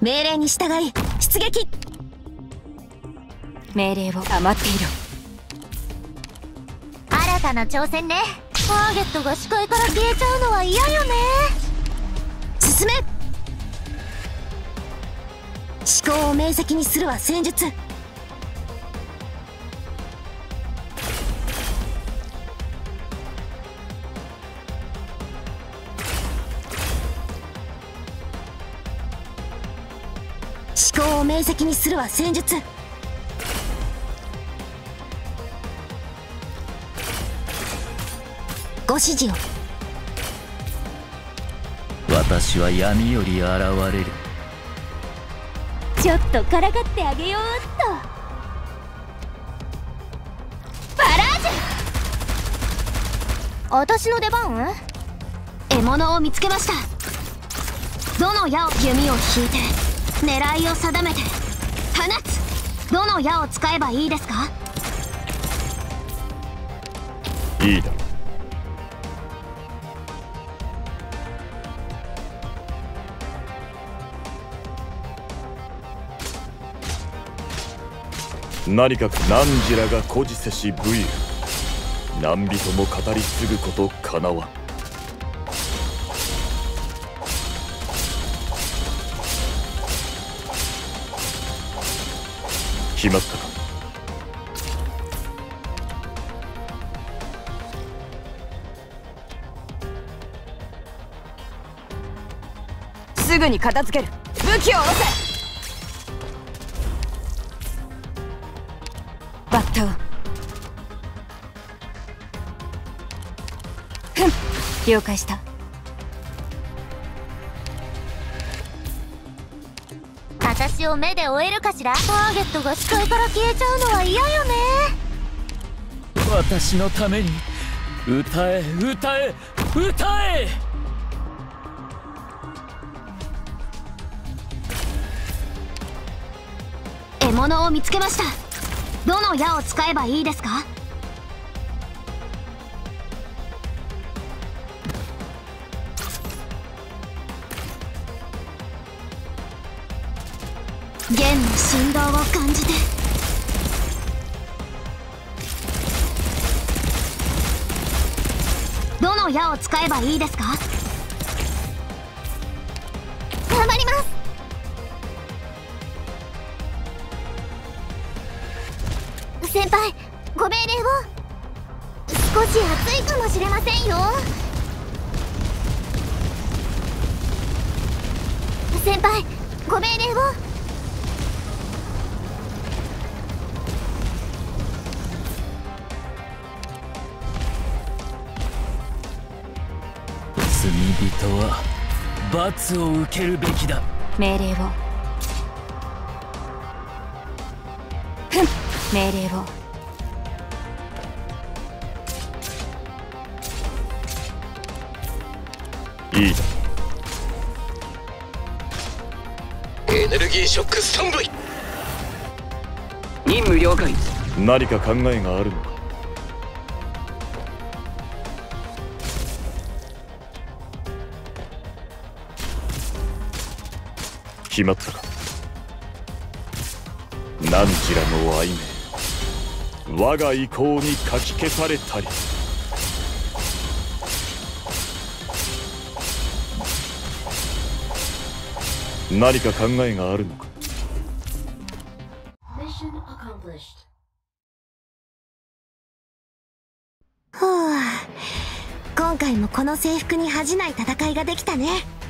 命令に従い出撃。 命令を余っている。 新たな挑戦ね。ターゲットが視界から消えちゃうのは嫌よね。 進め。思考を明晰にするは戦術。思考を明晰にするは戦術。ご指示を。 私は闇より現れる。 ちょっとからかってあげようっと。バラージュ。私の出番？ 獲物を見つけました。どの矢を弓を引いて狙いを定めて放つ。どの矢を使えばいいですか？ いいだろう。何か汝らが孤児せし武勇、何人も語り継ぐことかなわん。決まったか。 すぐに片付ける。武器を下ろせ。バッタを。ふん、了解した。 私を目で追えるかしら。ターゲットが視界から消えちゃうのは嫌よね。 私のために歌え歌え歌え。 獲物を見つけました。どの矢を使えばいいですか？弦の振動を感じて。どの矢を使えばいいですか？ 頑張ります。先輩、ご命令を。少し暑いかもしれませんよ。先輩、ご命令を。 罪人は罰を受けるべきだ。 命令を。ふん、命令を。 いいだ。 エネルギーショックスタンバイ。 任務了解。 何か考えがあるのか。決まったか。汝らの愛名、我が意向にかき消されたり。何か考えがあるのか。 ふう、今回もこの制服に恥じない戦いができたね。